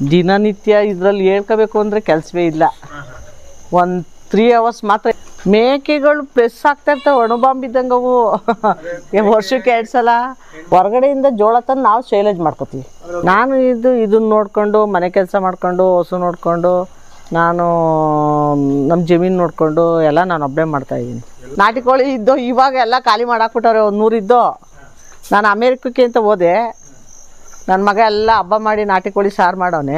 ದಿನನಿತ್ಯ ಇದರಲ್ಲಿ ಹೇಳ್ಕೋಬೇಕು ಅಂದರೆ ಕೆಲಸವೇ ಇಲ್ಲ. ಒಂದು 3 hours ಮಾತ್ರ. ಮೇಕೆಗಳು ಪ್ರೆಸ್ ಆಗ್ತಾ ಇರ್ತಾವೆ, ಒಣಬಾಂಬಿದ್ದಂಗೆ ಅವು. ವರ್ಷಕ್ಕೆ 2 ಸಲ ಹೊರಗಡೆಯಿಂದ ಜೋಳ ತಂದು ನಾವು ಶೈಲೇಜ್ ಮಾಡ್ಕೋತೀವಿ. ನಾನು ಇದನ್ನ ನೋಡ್ಕೊಂಡು ಮನೆ ಕೆಲಸ ಮಾಡ್ಕೊಂಡು ಹಸು ನೋಡಿಕೊಂಡು ನಾನು ನಮ್ಮ ಜಮೀನು ನೋಡಿಕೊಂಡು ಎಲ್ಲ ನಾನು ಒಬ್ಬನೇ ಮಾಡ್ತಾಯಿದ್ದೀನಿ. ನಾಟಿ ಕೋಳಿ ಇದ್ದು ಇವಾಗ ಎಲ್ಲ ಖಾಲಿ ಮಾಡಾಕ್ಬಿಟ್ಟವ್ರೆ. ಒಂದು 100 ಇದ್ದು ನಾನು ಅಮೇರಿಕಕ್ಕೆ ಅಂತ ಹೋದೆ. ನನ್ನ ಮಗ ಎಲ್ಲ ಹಬ್ಬ ಮಾಡಿ ನಾಟಿ ಕೋಳಿ ಸಾರು ಮಾಡೋನೆ.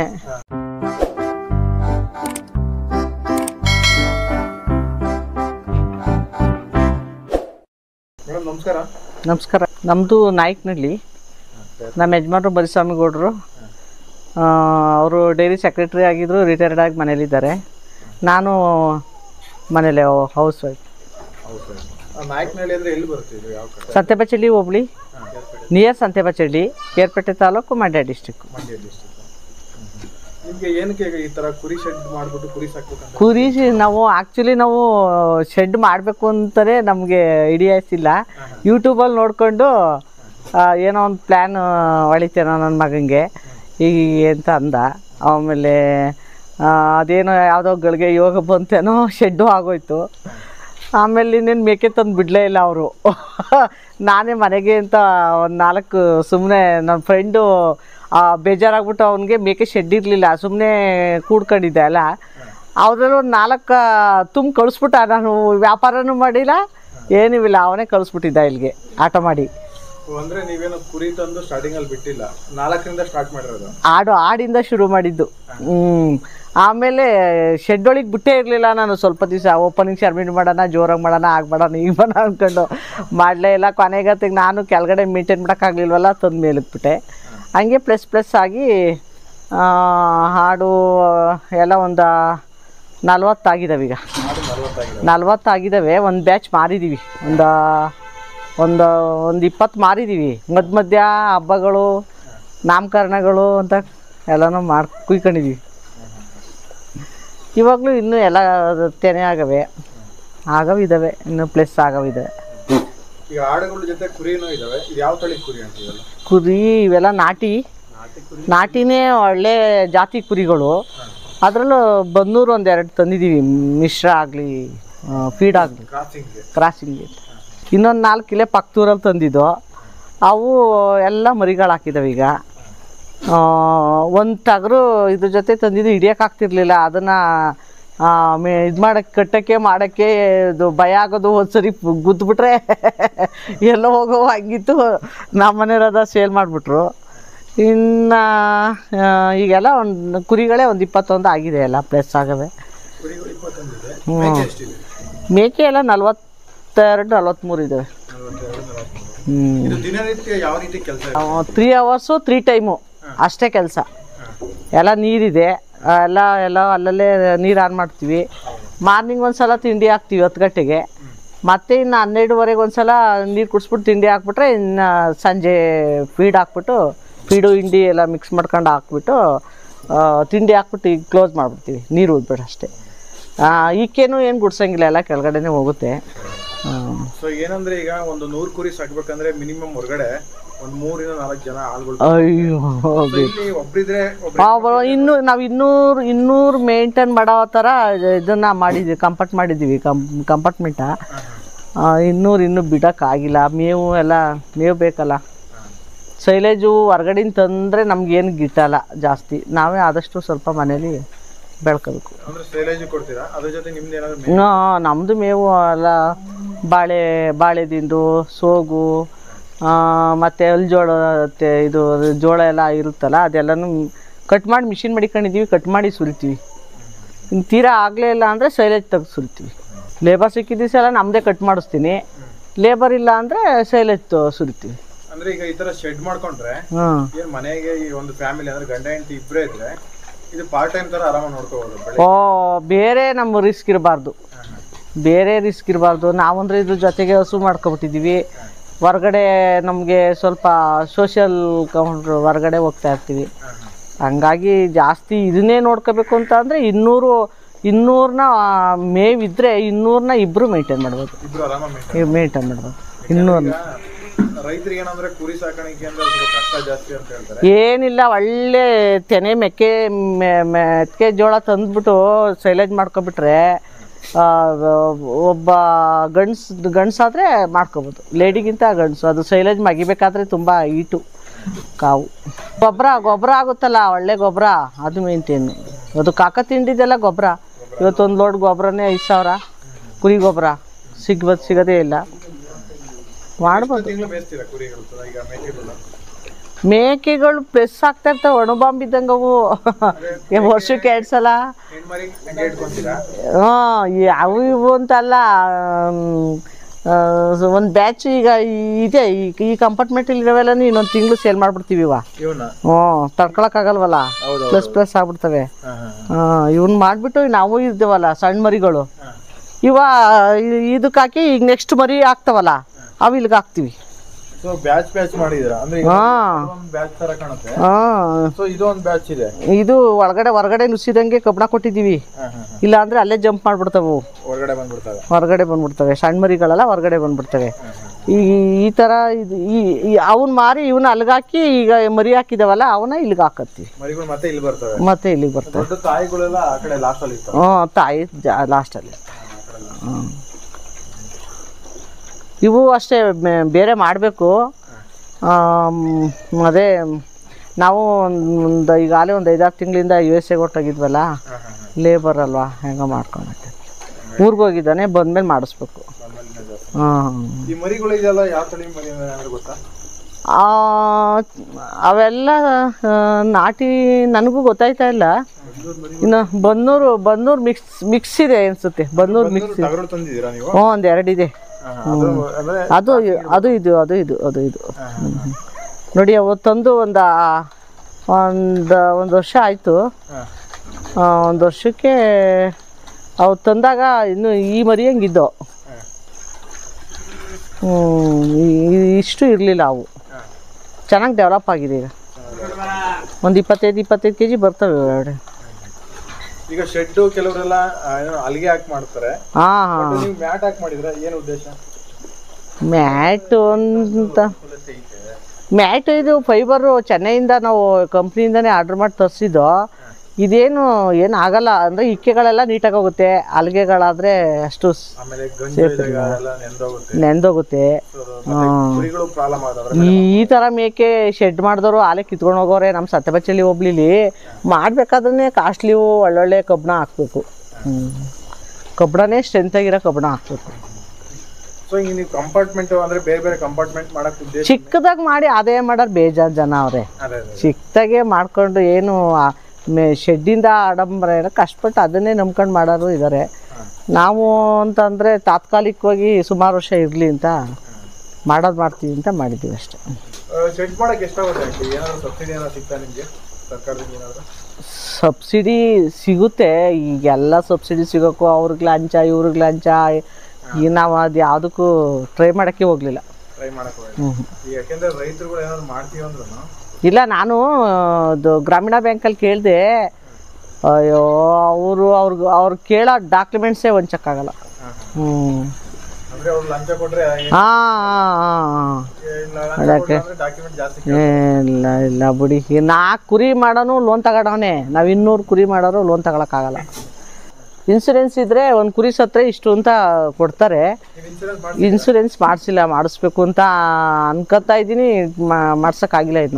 ನಮಸ್ಕಾರ. ನಮಸ್ಕಾರ. ನಮ್ಮದು ನಾಯಕನಹಳ್ಳಿ. ನಮ್ಮ ಯಜಮಾನರು ಬರಿಸ್ವಾಮಿ ಗೌಡರು. ಅವರು ಡೈರಿ ಸೆಕ್ರೆಟರಿ ಆಗಿದ್ದರು, ರಿಟೈರ್ಡ್ ಆಗಿ ಮನೇಲಿದ್ದಾರೆ. ನಾನು ಮನೇಲಿ ಹೌಸ್ ವೈಫ್. ಸಂತೆಬಚ್ಚಳ್ಳಿ ಹೋಬಳಿ, ನಿಯರ್ ಸಂತೆಬಚ್ಚಳ್ಳಿ, ಕೇರ್ಪೇಟೆ ತಾಲೂಕು, ಮಂಡ್ಯ ಡಿಸ್ಟಿಕ್ಕು. ಕುರಿ ನಾವು ಆ್ಯಕ್ಚುಲಿ ನಾವು ಶೆಡ್ ಮಾಡಬೇಕು ಅಂತಲೇ ನಮಗೆ ಐಡಿಯಾಸ್ ಇಲ್ಲ. ಯೂಟ್ಯೂಬಲ್ಲಿ ನೋಡಿಕೊಂಡು ಏನೋ ಒಂದು ಪ್ಲ್ಯಾನ್ ಹೊಳಿತೇನೋ ನನ್ನ ಮಗನಿಗೆ ಹೀಗೆ ಅಂತ ಅಂದ. ಆಮೇಲೆ ಅದೇನೋ ಯಾವುದೋ ಗಳಿಗೆ ಯೋಗ ಬಂತೇನೋ ಶೆಡ್ಡು ಆಗೋಯ್ತು. ಆಮೇಲೆ ಇನ್ನೇನು ಮೇಕೆ ತಂದು ಬಿಡಲೇ ಇಲ್ಲ ಅವರು. ನಾನೇ ಮನೆಗೆ ಅಂತ ಒಂದು 4 ಸುಮ್ಮನೆ ನನ್ನ ಫ್ರೆಂಡು ಬೇಜಾರಾಗ್ಬಿಟ್ಟು ಅವನಿಗೆ ಮೇಕೆ ಶೆಡ್ ಇರಲಿಲ್ಲ, ಸುಮ್ಮನೆ ಕೂಡ್ಕೊಂಡಿದ್ದೆ ಅಲ್ಲ. ಅವರಲ್ಲಿ ಒಂದು 4 ತುಂಬ ಕಳಿಸ್ಬಿಟ್ಟ. ನಾನು ವ್ಯಾಪಾರನೂ ಮಾಡಿಲ್ಲ, ಏನೂ ಇಲ್ಲ, ಅವನೇ ಕಳಿಸ್ಬಿಟ್ಟಿದ್ದ ಇಲ್ಲಿಗೆ ಆಟ ಮಾಡಿ. ಅಂದ್ರೆ ನೀವೇನು ಕುರಿ ತಂದು ಸ್ಟಾರ್ಟಿಂಗ್ ಅಲ್ಲಿ ಬಿಟ್ಟಿಲ್ಲ, 4ರಿಂದ ಸ್ಟಾರ್ಟ್ ಮಾಡಿರೋದು? ಆಡಿಂದ ಶುರು ಮಾಡಿದ್ದು. ಆಮೇಲೆ ಶೆಡ್ ಒಳಗೆ ಬಿಟ್ಟೇ ಇರಲಿಲ್ಲ ನಾನು. ಸ್ವಲ್ಪ ದಿವಸ ಓಪನಿಂಗ್ ಸೆರೆಮನಿ ಮಾಡೋಣ, ಜೋರಾಗಿ ಮಾಡೋಣ, ಮಾಡೋಣ, ಈಗ ಮಾಡೋಣ ಅಂದ್ಕೊಂಡು ಮಾಡಲೇ ಇಲ್ಲ. ಕೊನೆಗತ್ತಿಗೆ ನಾನು ಕೆಳಗಡೆ ಮೇಂಟೈನ್ ಮಾಡೋಕ್ಕಾಗಲಿಲ್ವಲ್ಲ, ತಂದು ಮೇಲಕ್ಬಿಟ್ಟೆ. ಹಂಗೆ ಪ್ಲಸ್ ಆಗಿ ಹಾಡು ಎಲ್ಲ ಒಂದು 40 ಆಗಿದ್ದಾವೆ. ಈಗ 40 ಆಗಿದ್ದಾವೆ. ಒಂದು ಬ್ಯಾಚ್ ಮಾರಿದ್ದೀವಿ, ಒಂದು 20 ಮಾರಿದ್ದೀವಿ. ಮಧ್ಯ ಹಬ್ಬಗಳು, ನಾಮಕರಣಗಳು ಅಂತ ಎಲ್ಲನೂ ಕುಯ್ಕೊಂಡಿದ್ದೀವಿ. ಇವಾಗಲೂ ಇನ್ನೂ ಎಲ್ಲ ತೆನೆ ಆಗವಿದ್ದಾವೆ, ಇನ್ನೂ ಪ್ಲಸ್ ಆಗವಿದ್ದಾವೆ. ಈಗ ಆಡುಗಳ ಜೊತೆ ಕುರಿನೂ ಇದ್ದಾವೆ. ಯಾವ ತಳಿ ಕುರಿ ಅಂತೀವಲ್ಲ? ಕುರಿ ಇವೆಲ್ಲ ನಾಟಿನೇ ಒಳ್ಳೆ ಜಾತಿ ಕುರಿಗಳು. ಅದರಲ್ಲೂ ಬನ್ನೂರು 1-2 ತಂದಿದ್ದೀವಿ, ಮಿಶ್ರ ಆಗಲಿ ಫೀಡ್ ಆಗಲಿ ಕ್ರಾಸಿಂಗ್ಗೆ. ಇನ್ನೊಂದು 4 ಕಿಲೋ ಪಕ್ಕದೂರಲ್ಲಿ ತಂದಿದ್ದು. ಅವು ಎಲ್ಲ ಮರಿಗಳು ಹಾಕಿದ್ದಾವೆ. ಈಗ ಒಂದು ಟಗರು ಇದ್ರ ಜೊತೆ ತಂದಿದ್ದು ಹಿಡಿಯೋಕ್ಕಾಗ್ತಿರ್ಲಿಲ್ಲ. ಅದನ್ನು ಇದು ಮಾಡೋಕ್ಕೆ ಇದು ಭಯ ಆಗೋದು. ಒಂದ್ಸರಿ ಗುದ್ದುಬಿಟ್ರೆ ಎಲ್ಲೋ ಹೋಗೋ ಹಂಗಿತ್ತು. ನಮ್ಮ ಮನೆಯವ್ರದ ಸೇಲ್ ಮಾಡಿಬಿಟ್ರು. ಇನ್ನು ಈಗೆಲ್ಲ ಒಂದು ಕುರಿಗಳೇ ಒಂದು 21 ಆಗಿದೆ, ಎಲ್ಲ ಪ್ಲಸ್ ಆಗವೆ. ಮೇಕೆ ಎಲ್ಲ 42-43 ಇದ್ದಾವೆ. 3 hours 3 ಟೈಮು ಅಷ್ಟೇ ಕೆಲಸ. ಎಲ್ಲ ನೀರಿದೆ, ಎಲ್ಲ ಅಲ್ಲಲ್ಲೇ ನೀರು ಆನ್ ಮಾಡ್ತೀವಿ. ಮಾರ್ನಿಂಗ್ ಒಂದು ಸಲ ತಿಂಡಿ ಹಾಕ್ತೀವಿ 10 ಗಂಟೆಗೆ. ಮತ್ತು ಇನ್ನು 12ವರೆಗೆ ಒಂದು ಸಲ ನೀರು ಕುಡಿಸ್ಬಿಟ್ಟು ತಿಂಡಿ ಹಾಕ್ಬಿಟ್ರೆ ಇನ್ನು ಸಂಜೆ ಫೀಡ್ ಹಾಕ್ಬಿಟ್ಟು, ಫೀಡು ಹಿಂಡಿ ಎಲ್ಲ ಮಿಕ್ಸ್ ಮಾಡ್ಕೊಂಡು ಹಾಕ್ಬಿಟ್ಟು ತಿಂಡಿ ಹಾಕ್ಬಿಟ್ಟು ಈಗ ಕ್ಲೋಸ್ ಮಾಡಿಬಿಡ್ತೀವಿ. ನೀರು ಉಳ್ಬಿಟ್ಟು ಅಷ್ಟೇ. ಈಕೇನು ಏನು ಗುಡ್ಸಂಗಿಲ್ಲ, ಎಲ್ಲ ಕೆಳಗಡೆನೇ ಹೋಗುತ್ತೆ. ಸೊ ಏನಂದ್ರೆ ಈಗ ಒಂದು 100 ಕುರಿ ಸಾಕ್ಬೇಕಂದ್ರೆ ಮಿನಿಮಮ್ ಹೊರಗಡೆ ಒಂದು 3-4 ಜನ ಆಳುಗಳು. ಅಯ್ಯೋ, ಇನ್ನು ನಾವು 200 ಮೇಂಟೈನ್ ಮಾಡೋ ಥರ ಇದನ್ನು ಮಾಡಿದ್ವಿ, ಕಂಪಾರ್ಟ್ಮೆಂಟ. 200 ಇನ್ನೂ ಬಿಡೋಕ್ಕಾಗಿಲ್ಲ. ಮೇವು ಬೇಕಲ್ಲ. ಸೈಲೇಜು ಹೊರಗಡೆಯಿಂದ ತಂದರೆ ನಮ್ಗೇನು ಗಿಟ್ಟಲ್ಲ ಜಾಸ್ತಿ. ನಾವೇ ಆದಷ್ಟು ಸ್ವಲ್ಪ ಮನೇಲಿ ಬೆಳ್ಕೋಬೇಕು. ನಮ್ಮದು ಮೇವು ಎಲ್ಲ ಬಾಳೆ ದಿಂಡು, ಸೋಗು, ಮತ್ತು ಜೋಳ, ಇದು ಜೋಳ ಎಲ್ಲ ಇರುತ್ತಲ್ಲ, ಅದೆಲ್ಲನೂ ಕಟ್ ಮಾಡಿ ಮಿಷಿನ್ ಮಡಿಕೊಂಡಿದ್ದೀವಿ. ಕಟ್ ಮಾಡಿ ಸುರಿತೀವಿ. ಇನ್ನು ತೀರಾ ಆಗಲೇ ಇಲ್ಲ ಅಂದರೆ ಸೈಲೇಜ್ ತೆಗೆದು ಸುರಿತೀವಿ. ಲೇಬರ್ ಸಿಕ್ಕಿದ ಸಲ ನಮ್ಮದೇ ಕಟ್ ಮಾಡಿಸ್ತೀನಿ. ಲೇಬರ್ ಇಲ್ಲ ಅಂದರೆ ಸೈಲೇಜ್ ಸುರಿತೀವಿ. ಅಂದ್ರೆ ಈಗ ಈ ತರ ಶೆಡ್ ಮಾಡ್ಕೊಂಡ್ರೆ ಮನೆಗೆ ಒಂದು ಫ್ಯಾಮಿಲಿ ಅಂದ್ರೆ ಗಂಡ ಹೆಂಡತಿ ಇಬ್ಬರೇ ಇದ್ರೆ ಇದು ಪಾರ್ಟ್ ಟೈಮ್ ತರ ಆರಾಮಾಗಿ ನೋಡ್ಕೋಬಹುದು. ಬೇರೆ ನಮ್ಮ ರಿಸ್ಕ್ ಇರಬಾರ್ದು. ನಾವಂದ್ರೆ ಇದ್ರ ಜೊತೆಗೆ ಹಸು ಮಾಡ್ಕೊಬಿಟ್ಟಿದ್ದೀವಿ. ಹೊರಗಡೆ ನಮಗೆ ಸ್ವಲ್ಪ ಸೋಷಿಯಲ್ ಕೌಂಟ್ರ್ ಹೊರಗಡೆ ಹೋಗ್ತಾ ಇರ್ತೀವಿ. ಹಂಗಾಗಿ ಜಾಸ್ತಿ ಇದನ್ನೇ ನೋಡ್ಕೋಬೇಕು ಅಂತ ಅಂದರೆ 200ನ ಮೇವಿದ್ರೆ 200ನ ಇಬ್ಬರು ಮೇಂಟೈನ್ ಮಾಡ್ಬೋದು. 200 ರೈತರಿಗೆ ಏನಂದ್ರೆ ಕುರಿ ಸಾಕಾಣಿಕೆ ಅಂದ್ರೆ ಸ್ವಲ್ಪ ಕಷ್ಟ ಜಾಸ್ತಿ ಅಂತ ಹೇಳ್ತಾರೆ. ಏನಿಲ್ಲ, ಒಳ್ಳೆ ತೆನೆ ಮೆಕ್ಕೆ ಜೋಳ ತಂದ್ಬಿಟ್ಟು ಸೈಲೇಜ್ ಮಾಡ್ಕೊಬಿಟ್ರೆ ಒಬ್ಬ ಗಂಡ್ಸಾದ್ರೆ ಮಾಡ್ಕೋಬೋದು. ಲೇಡಿಗಿಂತ ಗಂಡಸು ಅದು ಸೈಲೇಜ್ ಮಗಿಬೇಕಾದ್ರೆ ತುಂಬ ಈಟು ಕಾವು. ಗೊಬ್ಬರ ಆಗುತ್ತಲ್ಲ, ಒಳ್ಳೆ ಗೊಬ್ಬರ ಅದು ಮೇಂಟೈನ್. ಅದು ಕಾಕ ತಿಂಡಿದೆಲ್ಲ ಗೊಬ್ಬರ. ಇವತ್ತೊಂದು ಲೋಡ್ ಗೊಬ್ಬರನೇ 5,000 ಕುರಿ ಗೊಬ್ಬರ ಸಿಗೋದೇ ಇಲ್ಲ. ಮಾಡ್ಬೋದು. ಮೇಕೆಗಳು ಪ್ರೆಸ್ ಆಗ್ತಾ ಇರ್ತಾವೆ, ಒಣಬಾಂಬ್ ಇದ್ದಂಗೆ ಅವು. ವರ್ಷಕ್ಕೆ 2 ಸಲ. ಅವು ಇವು ಅಂತಲ್ಲ, ಒಂದು ಬ್ಯಾಚ್ ಈಗ ಇದೆ. ಈ ಕಂಪಾರ್ಟ್ಮೆಂಟಲ್ಲಿ ಇರೋವೆಲ್ಲ ಇನ್ನೊಂದು ತಿಂಗಳು ಸೇಲ್ ಮಾಡ್ಬಿಡ್ತೀವಿ. ತಡ್ಕೊಳಕ್ಕಾಗಲ್ವಲ್ಲ, ಪ್ಲಸ್ ಆಗ್ಬಿಡ್ತವೆ. ಇವನ್ ಮಾಡಿಬಿಟ್ಟು ನಾವು ಇರ್ತೀವಲ್ಲ ಸಣ್ಣ ಮರಿಗಳು, ಇದಕ್ಕೆ ಹಾಕಿ ಈಗ ನೆಕ್ಸ್ಟ್ ಮರಿ ಆಗ್ತಾವಲ್ಲ ಅವು ಇಲ್ಲಿಗೆ ಹಾಕ್ತಿವಿ. ಇದು ಹೊರಗಡೆ ನುಸಿದಂಗೆ ಕಬ್ಬಣ ಕೊಟ್ಟಿದೀವಿ. ಇಲ್ಲ ಅಂದ್ರೆ ಅಲ್ಲೇ ಜಂಪ್ ಮಾಡ್ಬಿಡ್ತಾವು, ಹೊರಗಡೆ ಬಂದ್ಬಿಡ್ತವೆ. ಸಣ್ಣ ಮರಿಗಳೆಲ್ಲ ಹೊರಗಡೆ ಬಂದ್ಬಿಡ್ತವೆ. ಈ ತರ ಅವನ್ ಮಾರಿ ಇವನ್ನ ಅಲ್ಗಾಕಿ ಈಗ ಮರಿ ಹಾಕಿದವಲ್ಲ ಅವನ್ನ ಇಲ್ಲಿಗೆ ಹಾಕತ್ತೀವಿ. ಮತ್ತೆ ಇಲ್ಲಿಗೆ ಬರ್ತವೆ. ತಾಯಿ ಲಾಸ್ಟಲ್ಲಿ. ಇವು ಅಷ್ಟೇ ಬೇರೆ ಮಾಡಬೇಕು. ಅದೇ ನಾವು ಈಗಾಗಲೇ ಒಂದು 5-6 ತಿಂಗಳಿಂದ USA ಹೊರಟೋಗಿದ್ವಲ್ಲ, ಲೇಬರ್ ಅಲ್ವಾ, ಹೆಂಗ ಮಾಡ್ಕೊಂಡೆ. ಊರಿಗೆ ಹೋಗಿದ್ದಾನೆ, ಬಂದ್ಮೇಲೆ ಮಾಡಿಸ್ಬೇಕು. ಅವೆಲ್ಲ ನಾಟಿ ನನಗೂ ಗೊತ್ತಾಯ್ತಾ ಇಲ್ಲ. ಇನ್ನು ಬನ್ನೂರು ಮಿಕ್ಸ್ ಇದೆ ಅನ್ಸುತ್ತೆ. ಬನ್ನೂರು ಮಿಕ್ಸ್ ಒಂದು 2 ಇದೆ. ಅದು ಇದು ನೋಡಿ. ಅವತ್ತೊಂದು ಒಂದು ವರ್ಷ ಆಯಿತು. ಒಂದು ವರ್ಷಕ್ಕೆ ಅವು ತಂದಾಗ ಇನ್ನು ಈ ಮರಿ ಹಂಗಿದ್ದೋ, ಇಷ್ಟು ಇರಲಿಲ್ಲ. ಅವು ಚೆನ್ನಾಗಿ ಡೆವಲಪ್ ಆಗಿದೆ. ಈಗ ಒಂದು 25 kg ಬರ್ತವೆ ಒಳಗಡೆ. ಈಗ ಶೆಡ್ ಕೆಲವರೆಲ್ಲ ಅಲ್ಲಿಗೆ ಹಾಕಿ ಮಾಡ್ತಾರೆ. ನೀವು ಮ್ಯಾಟ್ ಹಾಕಿ ಮಾಡಿದ್ರೆ ಏನು ಉದ್ದೇಶ? ಮ್ಯಾಟ್ ಇದು ಫೈಬರು ಚೆನ್ನೈಯಿಂದ ನಾವು ಕಂಪ್ನಿಯಿಂದನೇ ಆರ್ಡರ್ ಮಾಡಿ ತರಿಸಿದ್ದು. ಇದೇನು ಆಗಲ್ಲ ಅಂದರೆ ಇಕ್ಕೆಗಳೆಲ್ಲ ನೀಟಾಗಿ ಹೋಗುತ್ತೆ. ಅಲ್ಗೆಗಳಾದರೆ ಅಷ್ಟು ನೆಂದೋಗುತ್ತೆ. ಈ ಥರ ಮೇಕೆ ಶೆಡ್ ಮಾಡಿದವರು ಆಲೆ ಕಿತ್ಕೊಂಡು ಹೋಗೋರೆ. ನಮ್ಮ ಸತ್ಯಬಚ್ಚಲ್ಲಿ ಒಬ್ಳಿಲಿ ಮಾಡಬೇಕಾದ್ರೆ ಕಾಸ್ಟ್ಲಿವು ಒಳ್ಳೊಳ್ಳೆ ಕಬ್ಬಣ ಹಾಕ್ಬೇಕು. ಕಬ್ಬಣನೇ ಸ್ಟ್ರೆಂತಾಗಿರೋ ಕಬ್ಬಣ ಹಾಕ್ಬೇಕು. ಚಿಕ್ಕದಾಗಿ ಮಾಡಿ ಅದೇ ಮಾಡೋರು ಬೇಜಾರು ಜನ ಅವ್ರೆ. ಚಿಕ್ಕದಾಗೆ ಮಾಡ್ಕೊಂಡು ಏನು ಶೆಡ್ಡಿಂದ ಆಡಂಬರ ಏನೋ ಕಷ್ಟಪಟ್ಟು ಅದನ್ನೇ ನಂಬ್ಕೊಂಡು ಮಾಡೋರು ಇದ್ದಾರೆ. ನಾವು ಅಂತಂದರೆ ತಾತ್ಕಾಲಿಕವಾಗಿ ಸುಮಾರು ವರ್ಷ ಇರಲಿ ಅಂತ ಮಾಡ್ತೀವಿ ಅಂತ ಮಾಡಿದ್ದೀವಿ ಅಷ್ಟೇ. ಸಬ್ಸಿಡಿ ಸಿಗುತ್ತೆ. ಈಗೆಲ್ಲ ಸಬ್ಸಿಡಿ ಸಿಗೋಕ್ಕೂ ಅವ್ರಿಗೆ ಲಂಚ ಇವ್ರಿಗೆ ಲಂಚ. ಈಗ ನಾವು ಅದು ಯಾವುದಕ್ಕೂ ಟ್ರೈ ಮಾಡೋಕ್ಕೆ ಹೋಗಲಿಲ್ಲ. ಇಲ್ಲ, ನಾನು ಅದು ಗ್ರಾಮೀಣ ಬ್ಯಾಂಕಲ್ಲಿ ಕೇಳಿದೆ. ಅಯ್ಯೋ, ಅವ್ರು ಕೇಳೋ ಡಾಕ್ಯುಮೆಂಟ್ಸೇ ಹೊಂಚಕ್ಕಾಗಲ್ಲ. ಇಲ್ಲ ಬಿಡಿ. 4 ಕುರಿ ಮಾಡೋನು ಲೋನ್ ತಗೊಳವನೆ. ನಾವು 200 ಕುರಿ ಮಾಡೋರು ಲೋನ್ ತಗೊಳಕ್ಕಾಗಲ್ಲ. ಇನ್ಸೂರೆನ್ಸ್ ಇದ್ರೆ ಒಂದು ಕುರಿ ಸತ್ರೆ ಇಷ್ಟು ಅಂತ ಕೊಡ್ತಾರೆ. ಇನ್ಸೂರೆನ್ಸ್ ಮಾಡಿಸ್ಬೇಕು ಅಂತ ಅನ್ಕೋತಾ ಇದ್ದೀನಿ. ಮಾಡ್ಸೋಕ್ಕಾಗಿಲ್ಲ ಇನ್ನು.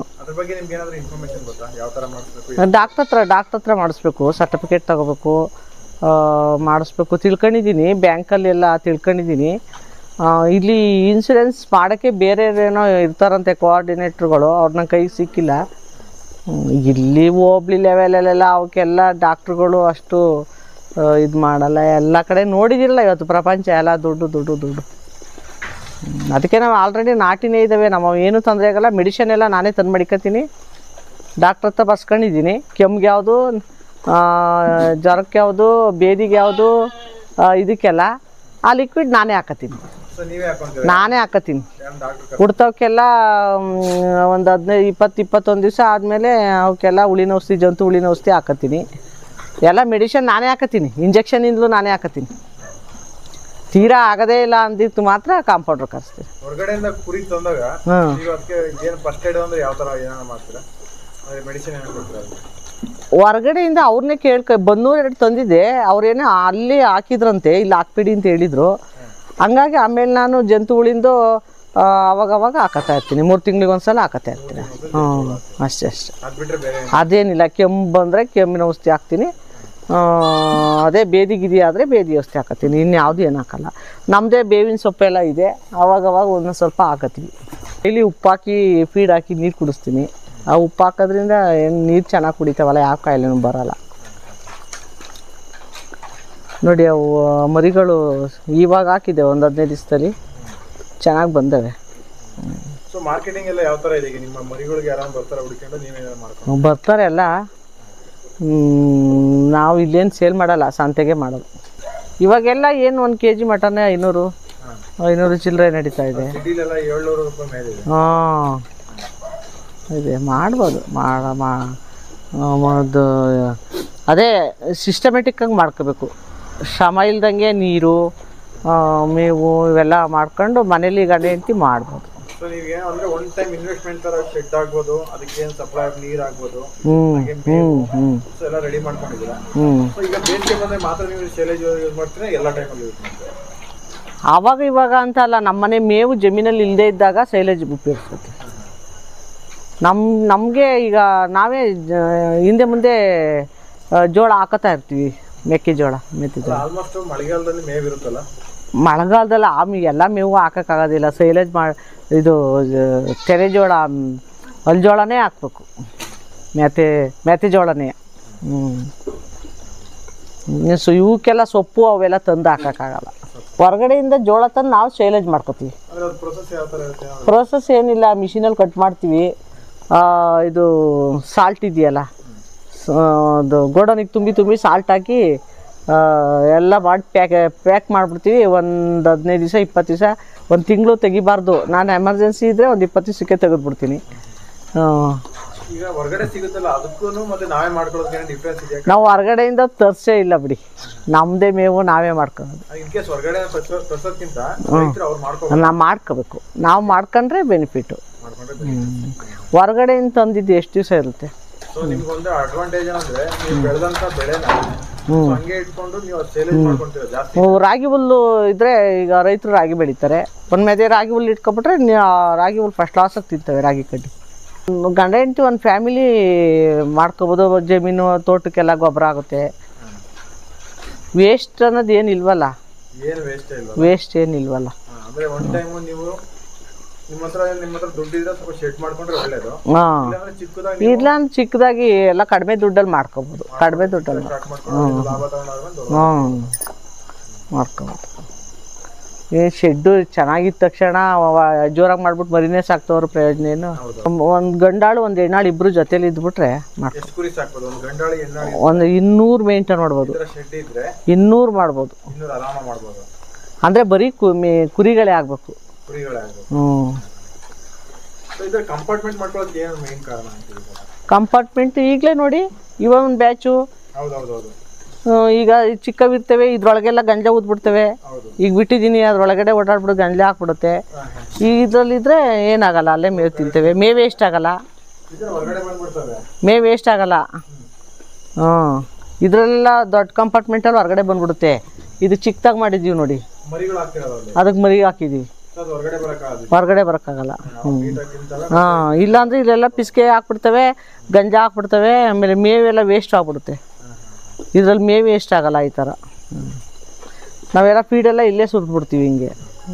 ಡಾಕ್ಟರ್ ಹತ್ರ ಮಾಡಿಸ್ಬೇಕು, ಸರ್ಟಿಫಿಕೇಟ್ ತಗೋಬೇಕು, ಮಾಡಿಸ್ಬೇಕು. ತಿಳ್ಕೊಂಡಿದ್ದೀನಿ, ಬ್ಯಾಂಕಲ್ಲಿ ಎಲ್ಲ ತಿಳ್ಕೊಂಡಿದ್ದೀನಿ. ಇಲ್ಲಿ ಇನ್ಸೂರೆನ್ಸ್ ಮಾಡೋಕ್ಕೆ ಬೇರೆ ಏನೋ ಇರ್ತಾರಂತೆ ಕೋಆರ್ಡಿನೇಟ್ರುಗಳು. ಅವ್ರನ್ನ ಕೈಗೆ ಸಿಕ್ಕಿಲ್ಲ. ಇಲ್ಲಿ ಹೋಬ್ಳಿ ಲೆವೆಲಲ್ಲೆಲ್ಲ ಅವಕ್ಕೆಲ್ಲ ಡಾಕ್ಟ್ರುಗಳು ಅಷ್ಟು ಇದು ಮಾಡಲ್ಲ. ಎಲ್ಲ ಕಡೆ ನೋಡಿದಿರಲ್ಲ ಇವತ್ತು ಪ್ರಪಂಚ ಎಲ್ಲ ದುಡ್ಡು. ಅದಕ್ಕೆ ನಾವು ಆಲ್ರೆಡಿ ನಾಟಿನೇ ಇದ್ದಾವೆ. ನಮ್ಮ ಏನೂ ತೊಂದರೆ ಆಗಲ್ಲ. ಮೆಡಿಷನ್ ಎಲ್ಲ ನಾನೇ ತಂದು ಮಡಿಕೊತೀನಿ. ಡಾಕ್ಟ್ರ್ ಹತ್ರ ಬರ್ಸ್ಕೊಂಡಿದ್ದೀನಿ. ಕೆಮ್ಮಿಗೆ ಯಾವುದು, ಜ್ವರಕ್ಕೆ ಯಾವುದು, ಬೇದಿಗೆ ಯಾವುದು, ಇದಕ್ಕೆಲ್ಲ ಆ ಲಿಕ್ವಿಡ್ ನಾನೇ ಹಾಕತ್ತೀನಿ. ಹುಡ್ತವಕ್ಕೆಲ್ಲ ಒಂದು 15-21 ದಿವಸ ಆದಮೇಲೆ ಅವಕ್ಕೆಲ್ಲ ಜಂತು ಹುಳಿನ ಔಷಧಿ ಹಾಕತ್ತೀನಿ. ಎಲ್ಲ ಮೆಡಿಷನ್ ನಾನೇ ಹಾಕತ್ತೀನಿ. ಇಂಜೆಕ್ಷನಿಂದಲೂ ನಾನೇ ಹಾಕತ್ತೀನಿ. ತೀರಾ ಆಗದೇ ಇಲ್ಲ ಅಂದಿತ್ತು ಮಾತ್ರ ಕಾಂಪೌಂಡ್ರ್ ಕರೆಸ್ತೀವಿ. ಹೊರಗಡೆಯಿಂದ ಕುರಿ ತಂದಾಗ ಈಗ ಅದಕ್ಕೆ ಏನು ಫಸ್ಟ್ ಏಡ್ ಅಂದ್ರೆ ಯಾವ ಥರ ಏನಾರ ಮಾಡ್ತೀರಾ? ಮೆಡಿಸಿನ್ ಏನಾರು ಕೊಡ್ತೀರಾ? ಹೊರಗಡೆಯಿಂದ ಅವ್ರನ್ನೇ ಬನ್ನೂರು 2 ತಂದಿದ್ದೆ. ಅವ್ರೇನೋ ಅಲ್ಲಿ ಹಾಕಿದ್ರಂತೆ, ಇಲ್ಲಿ ಹಾಕ್ಬಿಡಿ ಅಂತ ಹೇಳಿದರು. ಹಂಗಾಗಿ ಆಮೇಲೆ ನಾನು ಜಂತುಗಳಿಂದ ಅವಾಗವಾಗ ಹಾಕತ್ತಾ ಇರ್ತೀನಿ, 3 ತಿಂಗಳಿಗೆ ಒಂದ್ಸಲ ಹಾಕತ್ತಾ ಇರ್ತೀನಿ. ಅಷ್ಟೇ. ಅದೇನಿಲ್ಲ, ಕೆಮ್ಮು ಬಂದರೆ ಕೆಮ್ಮಿನ ಔಷಧಿ ಹಾಕ್ತೀನಿ. ಅದೇ ಬೇದಿ ಗಿದಿ ಆದರೆ ಬೇದಿ ಔಷಧಿ ಹಾಕತ್ತೀನಿ. ಇನ್ಯಾವುದು ಏನು ಹಾಕಲ್ಲ. ನಮ್ಮದೇ ಬೇವಿನ ಸೊಪ್ಪೆಲ್ಲ ಇದೆ, ಅವಾಗವಾಗ ಒಂದೊಂದು ಸ್ವಲ್ಪ ಹಾಕತ್ತೀವಿ. ಇಲ್ಲಿ ಉಪ್ಪು ಹಾಕಿ ಫೀಡ್ ಹಾಕಿ ನೀರು ಕುಡಿಸ್ತೀನಿ. ಆ ಉಪ್ಪು ಹಾಕೋದ್ರಿಂದ ಏನು ನೀರು ಚೆನ್ನಾಗಿ ಕುಡಿತಾವಲ್ಲ, ಯಾವ ಕಾಯಿಲೆನೂ ಬರೋಲ್ಲ. ನೋಡಿ ಅವು ಮರಿಗಳು ಇವಾಗ ಹಾಕಿದೆ, ಒಂದು 15 ದಿವಸದಲ್ಲಿ ಚೆನ್ನಾಗಿ ಬಂದವೆ. ಸೊ ಮಾರ್ಕೆಟಿಂಗ್ ಎಲ್ಲ ಯಾವ ಥರ ಇದೆ? ನಿಮ್ಮ ಮರಿಗಳಿಗೆ ಯಾರು ಬರ್ತಾರೆ ಹುಡುಕೊಂಡು ನೀವೇನಾರು ಮಾಡ್ಕೊಂಡು? ಬರ್ತಾರೆ ಎಲ್ಲ. ನಾವು ಇಲ್ಲೇನು ಸೇಲ್ ಮಾಡಲ್ಲ, ಸಂತೆಗೆ ಮಾಡೋದು. ಇವಾಗೆಲ್ಲ ಏನು 1 kg ಮಟನ್ 500 ಚಿಲ್ಲರೆ ನಡೀತಾ ಇದೆ. ಸಿಟಿಲೆಲ್ಲ 700 ರೂಪಾಯಿ ಮೇಲೆ ಇದೆ. ಇದೆ, ಮಾಡ್ಬೋದು. ಅದು ಅದೇ ಸಿಸ್ಟಮೆಟಿಕ್ಕಾಗಿ ಮಾಡ್ಕೋಬೇಕು. ಶ್ರಮ ಇಲ್ದಂಗೆ ನೀರು ಮೇವು ಇವೆಲ್ಲ ಮಾಡ್ಕೊಂಡು ಮನೇಲಿ ಗಂಡ ಹೆಂಡತಿ ಮಾಡ್ಬೋದು. ಸೊ ನೀವು ಏನು ಅಂದರೆ ಒನ್ ಟೈಮ್ ಇನ್ವೆಸ್ಟ್ಮೆಂಟ್ ಥರ ಶೆಡ್ ಆಗ್ಬೋದು, ಅದಕ್ಕೆ ಏನು ಸಪ್ಲೈ ನೀರು ಆಗ್ಬೋದು, ಸೊ ಎಲ್ಲ ರೆಡಿ ಮಾಡ್ಕೊಂಡಿದ್ದೀರಾ. ಸೊ ಈಗ ಬೇಸಿಗೆ ಬಂದರೆ ಮಾತ್ರ ನೀವು ಶೈಲೇಜ್ ಯೂಸ್ ಮಾಡ್ತೀರಾ, ಎಲ್ಲ ಟೈಮಲ್ಲಿ ಯೂಸ್ ಮಾಡ್ತೀರಾ? ಆವಾಗ ಇವಾಗ ಅಂತ ಅಲ್ಲ, ನಮ್ಮನೆ ಮೇವು ಜಮೀನಲ್ಲಿ ಇಲ್ಲದೇ ಇದ್ದಾಗ ಸೈಲೇಜ್ ಉಪಯೋಗಿಸ್ತೀವಿ. ನಮಗೆ ಈಗ ನಾವೇ ಹಿಂದೆ ಮುಂದೆ ಜೋಳ ಹಾಕತ್ತಾ ಇರ್ತೀವಿ, ಮೆಕ್ಕೆಜೋಳ. ಆಲ್ಮೋಸ್ಟ್ ಮಳೆಗಾಲದಲ್ಲಿ ಮೇವು ಇರುತ್ತಲ್ಲ, ಮಳೆಗಾಲದಲ್ಲಿ ಎಲ್ಲ ಮೇವು ಹಾಕೋಕ್ಕಾಗೋದಿಲ್ಲ. ಸೈಲೇಜ್ ಇದು ತೆರೆಜೋಳ, ಅಲ್ಜೋಳನೇ ಹಾಕ್ಬೇಕು, ಮೆತ್ತೆ ಜೋಳನೇ. ಇವಕ್ಕೆಲ್ಲ ಸೊಪ್ಪು ಅವೆಲ್ಲ ತಂದು ಹಾಕೋಕ್ಕಾಗಲ್ಲ. ಹೊರಗಡೆಯಿಂದ ಜೋಳ ತಂದು ನಾವು ಸೈಲೇಜ್ ಮಾಡ್ಕೋತೀವಿ. ಪ್ರೋಸೆಸ್ ಏನಿಲ್ಲ, ಮಿಷಿನಲ್ಲಿ ಕಟ್ ಮಾಡ್ತೀವಿ. ಇದು ಸಾಲ್ಟ್ ಇದೆಯಲ್ಲ, ಅದು ಗೋಡನಿಗೆ ತುಂಬಿ ಸಾಲ್ಟ್ ಹಾಕಿ ಎಲ್ಲ ಮಾಡಿ ಪ್ಯಾಕ್ ಮಾಡಿಬಿಡ್ತೀವಿ. ಒಂದು 15 ದಿವಸ 20 ದಿವಸ, 1 ತಿಂಗಳು ತೆಗಿಬಾರ್ದು. ನಾನು ಎಮರ್ಜೆನ್ಸಿ ಇದ್ದರೆ ಒಂದು 20 ದಿವಸಕ್ಕೆ ತೆಗೆದುಬಿಡ್ತೀನಿ. ಈಗ ಹೊರಗಡೆ ಸಿಗುತ್ತಲ್ಲ, ಅದಕ್ಕೂ ಮತ್ತೆ ನಾವೇ ಮಾಡ್ಕೊಳ್ಳೋದಕ್ಕೆ ಡಿಫ್ರೆನ್ಸ್ ಇದೆ? ನಾವು ಹೊರಗಡೆಯಿಂದ ತರಿಸೇ ಇಲ್ಲ ಬಿಡಿ, ನಮ್ಮದೇ ಮೇವು ನಾವೇ ಮಾಡ್ಕೊಳ್ಳೋದು. ಇನ್ಕೇಸ್ ಹೊರಗಡೆ ತರಿಸೋದ್ಕಿಂತ ನಾವು ಮಾಡ್ಕೋಬೇಕು. ನಾವು ಮಾಡ್ಕೊಂಡ್ರೆ ಬೆನಿಫಿಟ್ಟು. ಹೊರಗಡೆಯಿಂದ ತಂದಿದ್ದು ಎಷ್ಟು ದಿವಸ ಇರುತ್ತೆ? ಸೊ ನಿಮ್ಗೊಂದು ಅಡ್ವಾಂಟೇಜ್ ಅಂದರೆ ನೀವು ಬೆಳೆದಂಥ ಬೆಳೆನ ಹಂಗೆ ಇಟ್ಕೊಂಡು ನೀವು ಸೇಲ್ ಮಾಡ್ಕೊಂತೀರಾ ಜಾಸ್ತಿ. ರಾಗಿ ಹುಲ್ಲು ಇದ್ರೆ, ಈಗ ರೈತರು ರಾಗಿ ಬೆಳೀತಾರೆ, ಒಂದು ಮೆದೆ ರಾಗಿ ಹುಲ್ಲು ಇಟ್ಕೊಬಿಟ್ರೆ ರಾಗಿ ಹುಲ್ಲು ಫಸ್ಟ್ ಕ್ಲಾಸಾಗಿ ತಿಂತವೆ. ರಾಗಿ ಕಡ್ಡಿ ಗಂಡ ಹೆಂಡತಿ ಒಂದು ಫ್ಯಾಮಿಲಿ ಮಾಡ್ಕೋಬೋದು. ಜಮೀನು ತೋಟಕ್ಕೆಲ್ಲ ಗೊಬ್ಬರ ಆಗುತ್ತೆ. ವೇಸ್ಟ್ ಅನ್ನೋದು ಏನಿಲ್ವಲ್ಲ, ವೇಸ್ಟ್ ಏನಿಲ್ವಲ್ಲ. ಅಂದರೆ ಒನ್ ಟೈಮು ನೀವು ನಿಮ್ಮ ಹತ್ರ ದುಡ್ಡಿದ್ರೆ ಸ್ವಲ್ಪ ಶೆಡ್ ಮಾಡ್ಕೊಂಡ್ರೆ ಒಳ್ಳೇದು. ಇಲ್ಲ ಅಂದ್ರೆ ಚಿಕ್ಕದಾಗಿ ಎಲ್ಲ ಕಡಿಮೆ ದುಡ್ಡಲ್ಲಿ ಮಾಡ್ಕೋಬೋದು. ಕಡಿಮೆ ದುಡ್ಡಲ್ಲಿ ಮಾಡ್ಕೋಬೋದು. ಶೆಡ್ಡು ಚೆನ್ನಾಗಿದ್ದ ತಕ್ಷಣ ಜೋರಾಗಿ ಮಾಡ್ಬಿಟ್ಟು ಮರಿನೇ ಸಾಕ್ತವ್ರ ಪ್ರಯೋಜನ ಏನು? ಒಂದು ಗಂಡಾಳು ಒಂದು ಹೆಣ್ಣಾಳು ಇಬ್ರು ಜೊತೆಲಿ ಇದ್ಬಿಟ್ರೆ ಒಂದು 200 ಮೇಂಟೈನ್ ಮಾಡ್ಬೋದು. 200 ಮಾಡ್ಬೋದು. ಅಂದರೆ ಬರೀ ಕುರಿಗಳೇ ಆಗಬೇಕು. ಕಂಪಾರ್ಟ್ಮೆಂಟ್ ಈಗಲೇ ನೋಡಿ, ಇವಾಗ ಒಂದು ಬ್ಯಾಚು ಈಗ ಚಿಕ್ಕವಿರ್ತವೆ, ಇದ್ರೊಳಗೆಲ್ಲ ಗಂಜಲ ಊದ್ಬಿಡ್ತವೆ. ಈಗ ಬಿಟ್ಟಿದ್ದೀನಿ, ಅದ್ರೊಳಗಡೆ ಓಡಾಡ್ಬಿಡು ಗಂಜಲ ಹಾಕ್ಬಿಡುತ್ತೆ. ಇದರಲ್ಲಿದ್ರೆ ಏನಾಗಲ್ಲ, ಅಲ್ಲೇ ಮೇವು ತಿಂತೇವೆ. ಮೇವು ವೇಸ್ಟ್ ಆಗಲ್ಲ, ಮೇವು ವೇಸ್ಟ್ ಆಗಲ್ಲ. ಇದರಲ್ಲೆಲ್ಲ ದೊಡ್ಡ ಕಂಪಾರ್ಟ್ಮೆಂಟಲ್ಲಿ ಹೊರಗಡೆ ಬಂದ್ಬಿಡುತ್ತೆ. ಇದು ಚಿಕ್ಕದಾಗಿ ಮಾಡಿದ್ದೀವಿ ನೋಡಿ, ಅದಕ್ಕೆ ಮರಿ ಹಾಕಿದ್ದೀವಿ, ಹೊರಗಡೆ ಬರೋಕ್ಕಾಗಲ್ಲ. ಇಲ್ಲಾಂದ್ರೆ ಇಲ್ಲೆಲ್ಲ ಪಿಸ್ಕೆ ಹಾಕ್ಬಿಡ್ತವೆ, ಗಂಜಾ ಹಾಕ್ಬಿಡ್ತವೆ. ಆಮೇಲೆ ಮೇವೆಲ್ಲ ವೇಸ್ಟ್ ಆಗ್ಬಿಡುತ್ತೆ. ಇದರಲ್ಲಿ ಮೇವು ವೇಸ್ಟ್ ಆಗಲ್ಲ. ಈ ಥರ ನಾವೆಲ್ಲ ಫೀಡೆಲ್ಲ ಇಲ್ಲೇ ಸುರಿದ್ಬಿಡ್ತೀವಿ ಹಿಂಗೆ.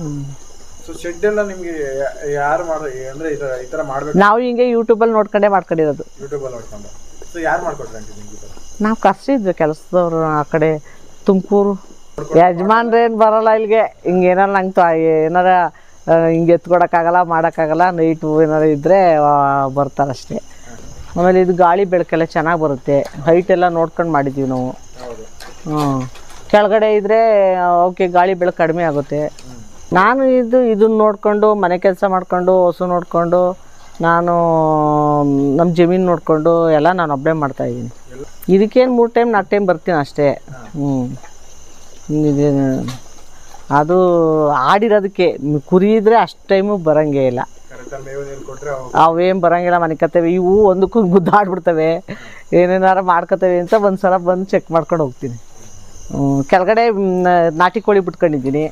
ನಾವು ಹಿಂಗೆ ಯೂಟ್ಯೂಬಲ್ಲಿ ನೋಡ್ಕೊಂಡೇ ಮಾಡ್ಕೊಂಡಿರೋದು. ನಾವು ಕರ್ಸಿದ್ವಿ ಕೆಲಸದವ್ರು ಆ ಕಡೆ ತುಮಕೂರು. ಯಜಮಾನ್ರೇನು ಬರೋಲ್ಲ ಇಲ್ಲಿಗೆ. ಹಿಂಗೆ ಏನಾರ ನಂಗೆ ಏನಾರ ಹಿಂಗೆ ಎತ್ಕೊಡೋಕ್ಕಾಗಲ್ಲ, ಮಾಡೋಕ್ಕಾಗಲ್ಲ. ನೈಟು ಏನಾರು ಇದ್ದರೆ ಬರ್ತಾರಷ್ಟೇ. ಆಮೇಲೆ ಇದು ಗಾಳಿ ಬೆಳಕೆಲ್ಲ ಚೆನ್ನಾಗಿ ಬರುತ್ತೆ. ಹೈಟೆಲ್ಲ ನೋಡ್ಕೊಂಡು ಮಾಡಿದ್ದೀವಿ ನಾವು. ಕೆಳಗಡೆ ಇದ್ದರೆ ಓಕೆ, ಗಾಳಿ ಬೆಳಕು ಕಡಿಮೆ ಆಗುತ್ತೆ. ನಾನು ಇದನ್ನು ನೋಡಿಕೊಂಡು ಮನೆ ಕೆಲಸ ಮಾಡ್ಕೊಂಡು, ಹಸು ನೋಡಿಕೊಂಡು, ನಾನು ನಮ್ಮ ಜಮೀನು ನೋಡಿಕೊಂಡು ಎಲ್ಲ ನಾನು ಒಬ್ಬನೇ ಮಾಡ್ತಾಯಿದ್ದೀನಿ. ಇದಕ್ಕೇನು 3 ಟೈಮ್ 4 ಟೈಮ್ ಬರ್ತೀನಿ ಅಷ್ಟೇ. ಅದು ಆಡಿರೋದಕ್ಕೆ ಕುರಿ ಇದ್ರೆ ಅಷ್ಟು ಟೈಮು ಬರೋಂಗೇ ಇಲ್ಲ. ಕರೆಕ್ಟಾಗಿ ಮೇವು ನೀರು ಕೊಟ್ಟರೆ ಅವೇನು ಬರೋಂಗಿಲ್ಲ ಮನಿಕತ್ತೇವೆ. ಇವು ಒಂದಕ್ಕೊಂದು ಗುದ್ದಾಡ್ಬಿಡ್ತವೆ, ಏನೇನಾರ ಮಾಡ್ಕೋತೇವೆ ಅಂತ ಒಂದು ಸಲ ಬಂದು ಚೆಕ್ ಮಾಡ್ಕೊಂಡು ಹೋಗ್ತೀನಿ. ಕೆಳಗಡೆ ನಾಟಿ ಕೋಳಿ ಬಿಟ್ಕೊಂಡಿದ್ದೀನಿ.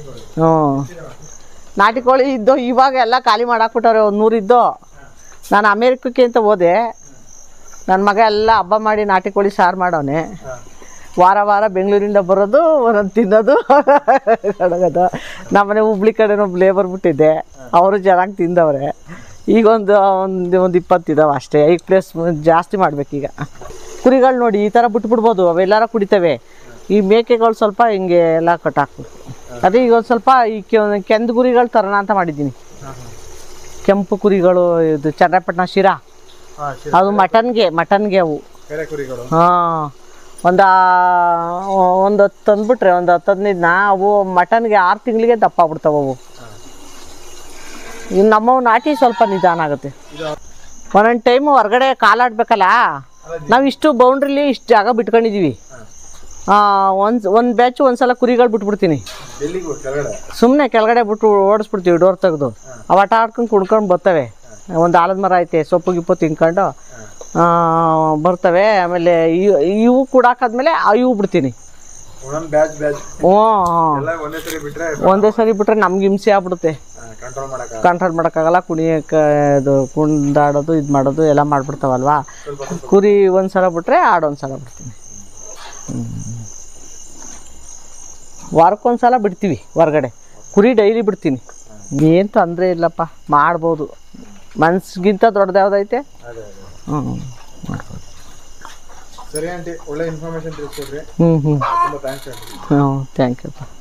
ನಾಟಿ ಕೋಳಿ ಇದ್ದು ಇವಾಗ ಎಲ್ಲ ಖಾಲಿ ಮಾಡಾಕ್ಬಿಟ್ಟವ್ರೆ. ಒಂದು 100 ಇದ್ದು. ನಾನು ಅಮೇರಿಕಕ್ಕೆ ಅಂತ ಹೋದೆ. ನನ್ನ ಮಗ ಎಲ್ಲ ಹಬ್ಬ ಮಾಡಿ ನಾಟಿ ಕೋಳಿ ಸಾರು ಮಾಡೋನೆ. ವಾರ ವಾರ ಬೆಂಗಳೂರಿಂದ ಬರೋದು, ಒಂದೊಂದು ತಿನ್ನೋದು, ಅಡಗೋದು. ನಮ್ಮನೆ ಹುಬ್ಳಿ ಕಡೆನೂ ಲೇಬರ್ ಬಿಟ್ಟಿದ್ದೆ, ಅವರು ಚೆನ್ನಾಗಿ ತಿಂದವ್ರೆ. ಈಗ ಒಂದು 20 ಇದಾವೆ ಅಷ್ಟೇ. ಈಗ ಪ್ಲೇಸ್ ಜಾಸ್ತಿ ಮಾಡ್ಬೇಕೀಗ. ಕುರಿಗಳು ನೋಡಿ ಈ ಥರ ಬಿಟ್ಬಿಡ್ಬೋದು, ಅವೆಲ್ಲರ ಕುಡಿತವೆ. ಈ ಮೇಕೆಗಳು ಸ್ವಲ್ಪ ಹಿಂಗೆ ಎಲ್ಲ ಕಟ್ಟಾಕ್ಬೇಕು. ಅದೇ ಈಗ ಒಂದು ಸ್ವಲ್ಪ ಈ ಕೆಂದು ಕುರಿಗಳು ತರೋಣ ಅಂತ ಮಾಡಿದ್ದೀನಿ. ಕೆಂಪು ಕುರಿಗಳು, ಇದು ಚನ್ನಪಟ್ಟಣ ಶಿರಾ, ಅದು ಮಟನ್ಗೆ ಅವು. ಹಾಂ, ಒಂದು 10 ತಂದ್ಬಿಟ್ರೆ, ಒಂದು 10-15 ಅವು ಮಟನ್ಗೆ 6 ತಿಂಗಳಿಗೆ ದಪ್ಪ ಆಗ್ಬಿಡ್ತಾವೆ ಅವು. ಇನ್ನು ನಮ್ಮವು ನಾಟಿ ಸ್ವಲ್ಪ ನಿಧಾನ ಆಗುತ್ತೆ. ಒಂದೊಂದು ಟೈಮು ಹೊರಗಡೆ ಕಾಲಾಡಬೇಕಲ್ಲ, ನಾವು ಇಷ್ಟು ಬೌಂಡ್ರಿಲಿ ಇಷ್ಟು ಜಾಗ ಬಿಟ್ಕೊಂಡಿದ್ದೀವಿ. ಒಂದು ಬ್ಯಾಚು ಒಂದ್ಸಲ ಕುರಿಗಳು ಬಿಟ್ಬಿಡ್ತೀನಿ, ಸುಮ್ಮನೆ ಕೆಳಗಡೆ ಬಿಟ್ಟು ಓಡಿಸ್ಬಿಡ್ತೀವಿ ಡೋರ್ ತೆಗೆದು. ಅವು ಆಟ ಆಡ್ಕೊಂಡು ಕುಡ್ಕೊಂಡು ಬರ್ತವೆ. ಒಂದು ಆಲದ ಮರ ಐತೆ, ಸೊಪ್ಪು ಗಿಪ್ಪು ತಿನ್ಕೊಂಡು ಬರ್ತವೆ. ಆಮೇಲೆ ಇವು ಕೂಡಾಕಾದ್ಮೇಲೆ ಇವು ಬಿಡ್ತೀನಿ. ಒಂದೇ ಸರಿ ಬಿಟ್ರೆ ನಮ್ಗೆ ಹಿಂಸೆ ಆಗ್ಬಿಡುತ್ತೆ, ಕಂಟ್ರೋಲ್ ಮಾಡೋಕ್ಕಾಗಲ್ಲ. ಕುಣಿಯೋಕೆ ಇದು ಕುಣಿದಾಡೋದು ಇದು ಮಾಡೋದು ಎಲ್ಲ ಮಾಡಿಬಿಡ್ತಾವಲ್ವ. ಕುರಿ ಒಂದ್ಸಲ ಬಿಟ್ರೆ ಆಡೊಂದ್ಸಲ ಬಿಡ್ತೀನಿ. ವಾರಕ್ಕೊಂದ್ಸಲ ಬಿಡ್ತೀವಿ ಹೊರಗಡೆ. ಕುರಿ ಡೈಲಿ ಬಿಡ್ತೀನಿ, ಏನು ತೊಂದರೆ ಇಲ್ಲಪ್ಪ, ಮಾಡ್ಬೋದು. ಮನ್ಸಿಗಿಂತ ದೊಡ್ಡದು ಯಾವುದೈತೆ. ಸರಿ ಆಂಟಿ, ಒಳ್ಳೆ ಇನ್ಫಾರ್ಮೇಶನ್ ತಿಳಿಸ್ಕೊಡ್ರಿ. Thank you.